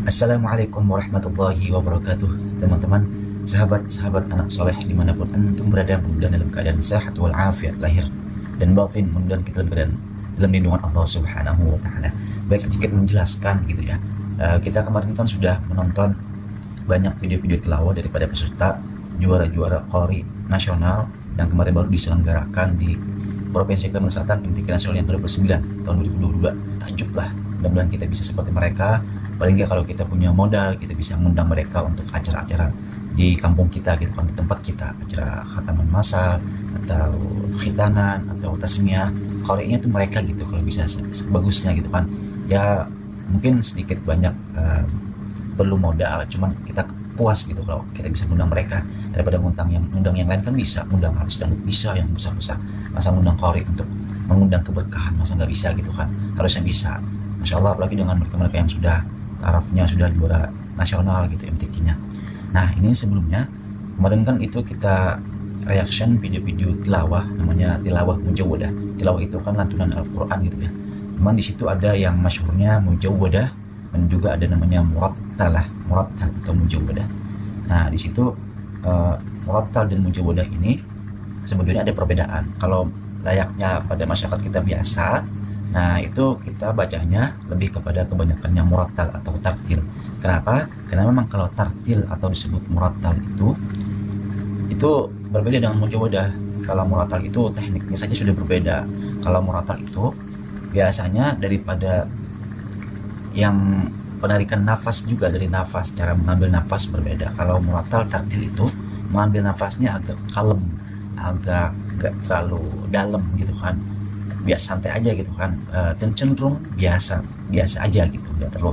Assalamualaikum warahmatullahi wabarakatuh. Teman-teman, sahabat-sahabat anak soleh dimanapun antum berada, mudah dalam keadaan sehat walafiat lahir dan batin, mudah kita berada dalam lindungan Allah Subhanahu wa Ta'ala. Baik, sedikit menjelaskan gitu ya. Kita kemarin kan sudah menonton banyak video-video tilawah daripada peserta juara-juara Qori nasional yang kemarin baru diselenggarakan di Provinsi Kalimantan Selatan MTQ Nasional yang ke-29 tahun 2022. Takjub lah, mudah-mudahan kita bisa seperti mereka. Paling nggak kalau kita punya modal, kita bisa mengundang mereka untuk acara-acara di kampung kita gitu kan, di tempat kita, acara khataman masal atau khitanan atau tasmiyah. Qori'nya tuh mereka gitu, kalau bisa sebagusnya gitu kan. Ya mungkin sedikit banyak perlu modal, cuman kita puas gitu kalau kita bisa mengundang mereka daripada ngundang yang lain. Kan bisa ngundang harus dan bisa yang besar-besar, masa ngundang Qori untuk mengundang keberkahan, masa nggak bisa gitu kan, harusnya bisa. Masya Allah, apalagi dengan mereka-mereka yang sudah tarafnya sudah juara nasional gitu MTQ-nya. Nah ini sebelumnya kemarin kan itu kita reaction video-video tilawah, namanya tilawah mujawwadah. Tilawah itu kan lantunan Al-Quran gitu ya. Memang di situ ada yang masyhurnya mujawwadah dan juga ada namanya murattal atau mujawwadah. Nah di situ murattal dan mujawwadah ini sebetulnya ada perbedaan. Kalau layaknya pada masyarakat kita biasa, nah itu kita bacanya lebih kepada kebanyakannya murattal atau tartil. Kenapa? Karena memang kalau tartil atau disebut murattal itu berbeda dengan mujawwadah. Kalau murattal itu tekniknya saja sudah berbeda. Kalau murattal itu biasanya daripada yang penarikan nafas juga, dari nafas, cara mengambil nafas berbeda. Kalau murattal tartil itu mengambil nafasnya agak kalem, agak nggak terlalu dalam gitu kan, biasa santai aja gitu kan, cenderung biasa aja gitu, nggak terlalu.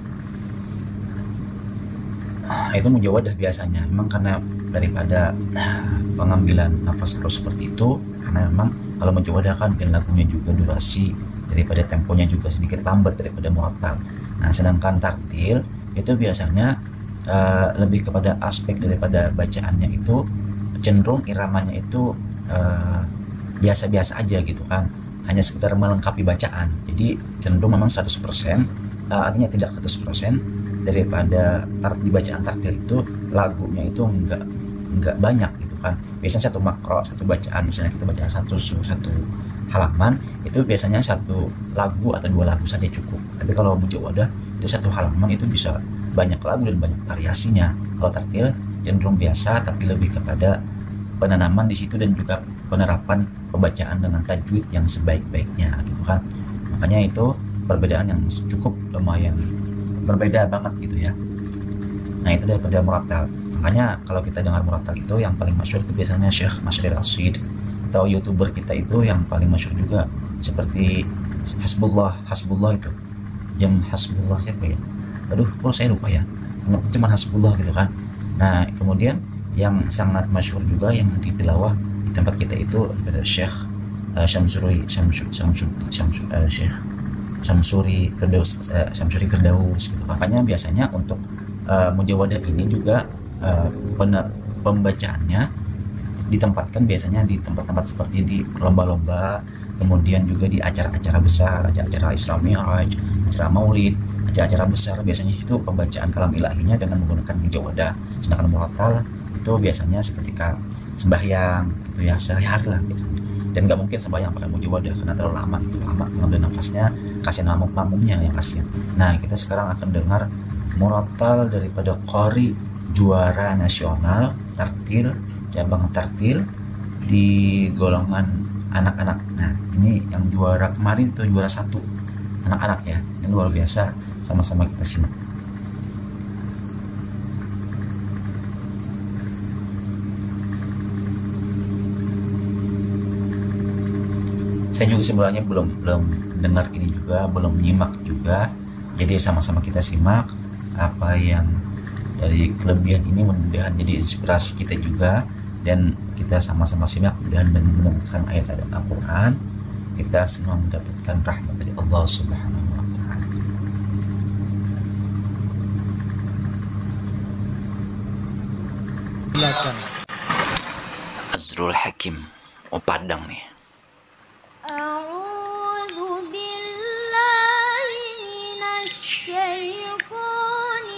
Itu mujawwadah biasanya memang karena daripada pengambilan nafas harus seperti itu, karena memang kalau mujawwadah kan dan lagunya juga durasi daripada temponya juga sedikit lambat daripada murattal. Nah sedangkan tartil itu biasanya lebih kepada aspek daripada bacaannya itu cenderung iramanya itu biasa-biasa aja gitu kan, hanya sekedar melengkapi bacaan. Jadi cenderung memang 100%, artinya tidak 100% daripada di bacaan tartil itu lagunya itu enggak banyak gitu kan. Biasanya satu makro, satu bacaan, misalnya kita baca satu halaman, itu biasanya satu lagu atau dua lagu saja cukup. Tapi kalau mujawwadah itu satu halaman itu bisa banyak lagu dan banyak variasinya. Kalau tartil cenderung biasa, tapi lebih kepada penanaman di situ dan juga penerapan pembacaan dengan tajwid yang sebaik-baiknya gitu kan. Makanya itu perbedaan yang cukup lumayan berbeda banget gitu ya. Nah itu daripada murattal. Makanya kalau kita dengar murattal itu yang paling masyhur itu biasanya Syekh Masyari Rashid, atau youtuber kita itu yang paling masyhur juga seperti Hasbullah itu, jam Hasbullah siapa ya, aduh kok saya lupa ya, cuma Hasbullah gitu kan. Nah kemudian yang sangat masyhur juga yang ditilawah di tempat kita itu Syekh Syamsuri Firdaus gitu. Makanya biasanya untuk mujawwadah ini juga pembacaannya ditempatkan biasanya di tempat-tempat seperti di lomba-lomba, kemudian juga di acara-acara besar, acara Isra Mi'raj, acara Maulid, acara besar. Biasanya itu pembacaan kalam ilahinya dengan menggunakan mujawwadah. Sedangkan murattal itu biasanya seketika sembahyang itu ya, sehari-hari lah biasanya. Dan nggak mungkin sembahyang pakai mujawwadah karena terlalu lama, itu lama mengambil nafasnya, kasih makmumnya yang kasihan. Nah kita sekarang akan dengar murattal daripada Qori juara nasional tartil, cabang tartil di golongan anak-anak. Nah ini yang juara kemarin itu juara 1 anak-anak ya, yang luar biasa. Sama-sama kita simak. Saya juga sebenarnya belum dengar ini juga, belum nyimak juga, jadi sama-sama kita simak apa yang dari kelebihan ini, mudah-mudahan jadi inspirasi kita juga, dan kita sama-sama simak mudah-mudahan dan mendengarkan ayat-ayat Al-Quran, kita semua mendapatkan rahmat dari Allah Subhanahu wa Ta'ala. Silakan Azrul Hakim, Padang nih. A'udzu billahi minasy syaithanir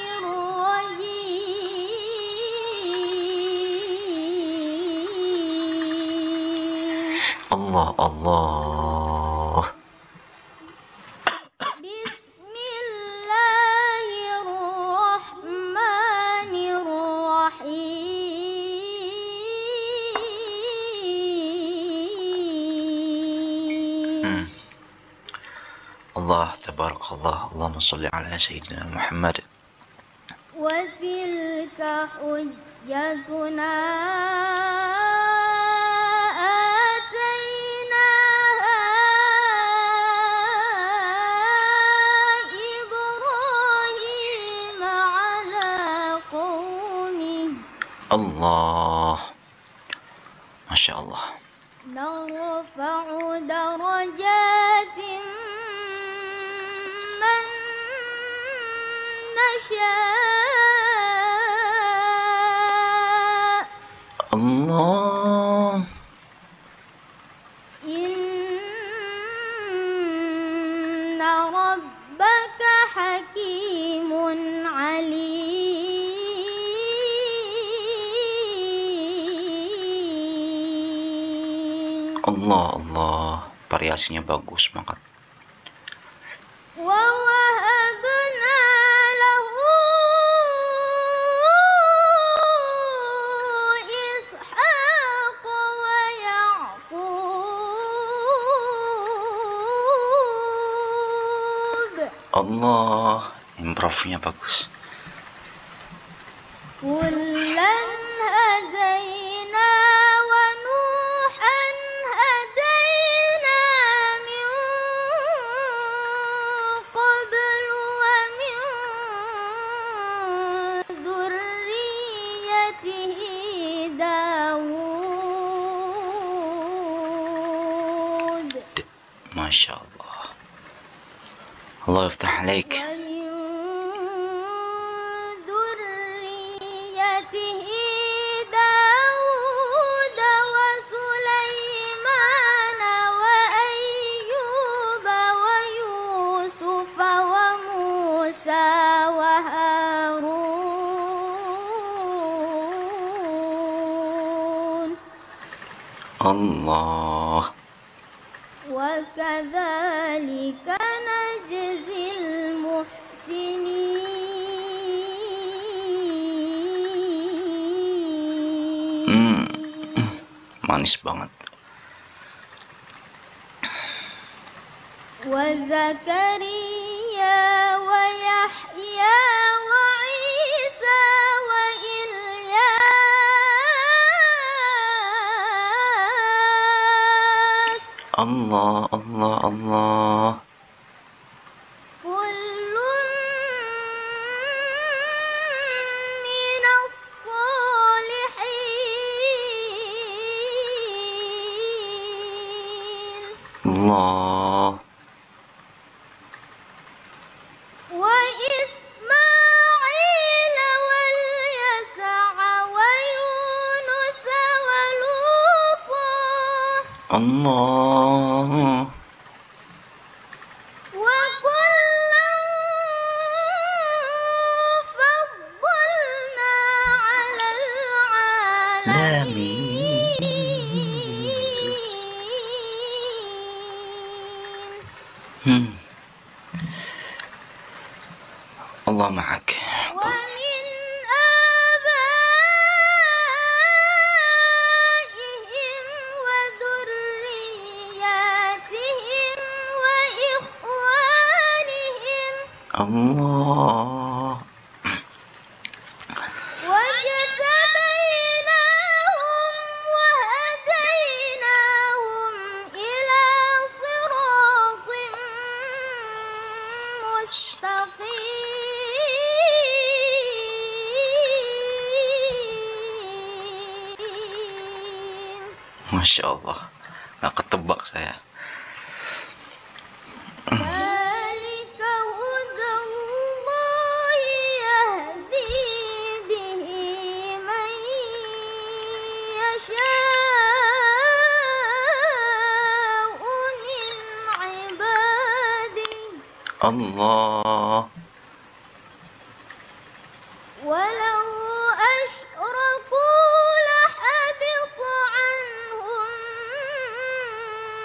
Allah, Allah. Bismillahirrahmanirrahim. Allah, tabarakallah. Allahumma salli ala Sayyidina Muhammad. Wa tilka hujjatuna atainaha Ibrahim ala qaumih. Allah. Masya Allah. Narfa'u darajatin man nasha'. Allah. Inna rabbaka hakimun alim. Allah, Allah. Variasinya bagus banget. Wa wahabna lahu Ishaq wa Ya'qub. Allah, improve-nya bagus. Kullan hadaina wa Nuhan hadaina min qablu wa min dhurriyyatihi Dawud Masya Allah. Allah yaftah alaik. wa min dhurriyyatihi Dawud wa Sulaiman wa Ayyub wa Yusuf wa Musa wa Harun. Allah. Wa kadzalika najzil muhsinin. Manis banget. Wa Zakaria wa Yahya wa Isa wa Ilyas. Allah, Allah, Allah. Kullun minas solihin. Allah. Wa Ismail wal Yas'a wa Yunus wa Luta Allah. wa kullan faddalna 'alal 'alamin. Allah ma'ak. Wa min abaihim wa dhurriyyatihim wa ikhwanihim Allah. wajtabainahum wa hadainahum ila siratin mustaqim. Masya Allah. Gak ketebak saya. Dzalika hudallahi yahdi bihi man yasha'u min ibadihi. Allah. Walau asyraku lahabita anhum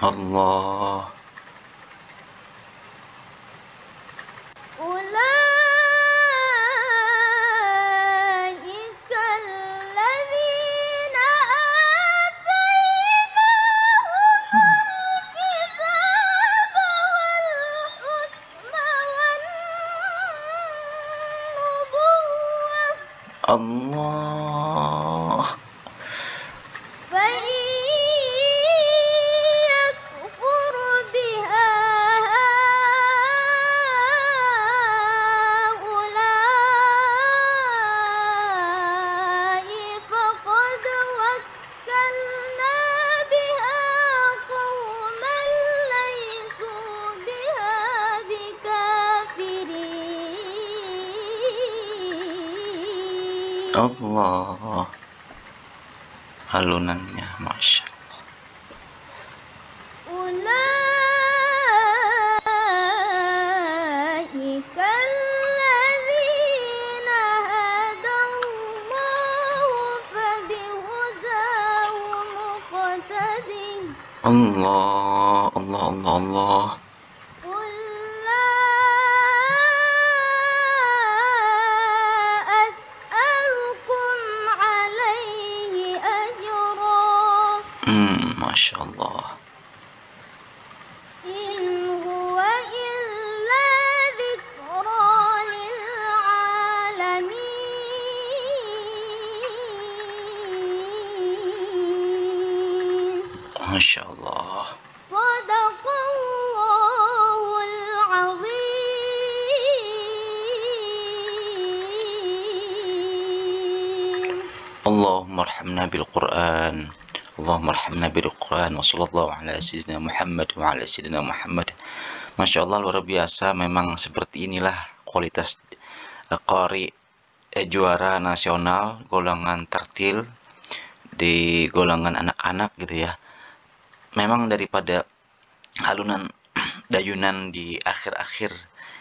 Allah. أولئك الذين آتيناهم الكتاب والحكم والنبوة Allah. فإن يكفر بها هؤلاء فقد وكلنا بها قوما ليسوا بها بكافرين. Allah. Halunannya Masya أولئك الذين هدى الله فبهداه مقتده Allah. Allah. Allah. Allah. قل لا أسألكم عليه أجرا Masya Allah. إن هو إلا ذكرى للعالمين. Masya Allah. صدق الله العظيم. Allahumma arhamna bil Quran. Allahumma arhamna bil Quran. Wa sallallahu ala sayyidina Muhammad wa ala sayyidina Muhammad. Masya Allah, luar biasa. Memang seperti inilah kualitas qari juara nasional golongan tertil di golongan anak-anak gitu ya. Memang daripada alunan dayunan di akhir-akhir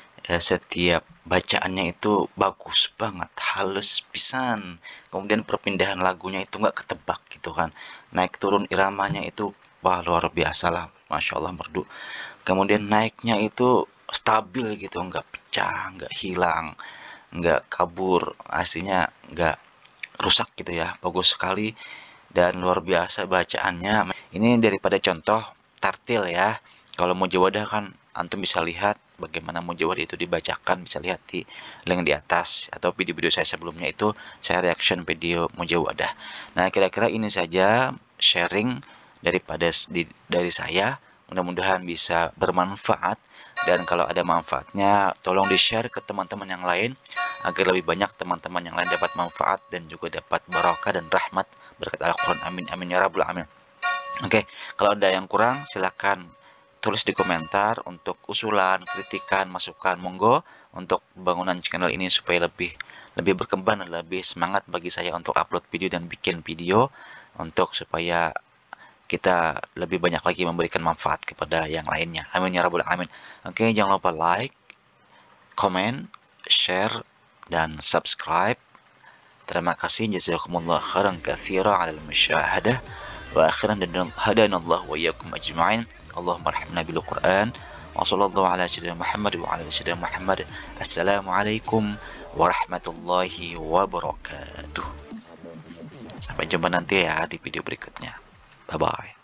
setiap bacaannya itu bagus banget, halus pisan. Kemudian perpindahan lagunya itu nggak ketebak gitu kan, naik turun iramanya itu wah luar biasa lah, Masya Allah merdu. Kemudian naiknya itu stabil gitu, nggak pecah, nggak hilang, nggak kabur, aslinya nggak rusak gitu ya, bagus sekali dan luar biasa bacaannya. Ini daripada contoh tartil ya. Kalau mujawadah kan antum bisa lihat bagaimana mujawadah itu dibacakan, bisa lihat di link di atas atau video-video saya sebelumnya itu saya reaction video mujawadah. Nah, kira-kira ini saja sharing dari saya. Mudah-mudahan bisa bermanfaat, dan kalau ada manfaatnya tolong di-share ke teman-teman yang lain agar lebih banyak teman-teman yang lain dapat manfaat dan juga dapat barokah dan rahmat berkat Al-Quran. Amin amin ya rabbal alamin. Oke, kalau ada yang kurang silakan tulis di komentar untuk usulan, kritikan, masukan, monggo untuk bangunan channel ini supaya lebih berkembang dan lebih semangat bagi saya untuk upload video dan bikin video untuk supaya kita lebih banyak lagi memberikan manfaat kepada yang lainnya. Amin ya rabbal alamin. Oke, jangan lupa like, comment, share, dan subscribe. Terima kasih. Jazakumullah khairan katsira 'alal musyahadah. Wa akhiran hadanallahu wa iyyakum ajma'in. Allahumma arhamna bil Qur'an. Wa sallallahu ala sayyidina Muhammad wa ala sayyidina Muhammad. Assalamualaikum warahmatullahi wabarakatuh. Sampai jumpa nanti ya di video berikutnya. Bye bye.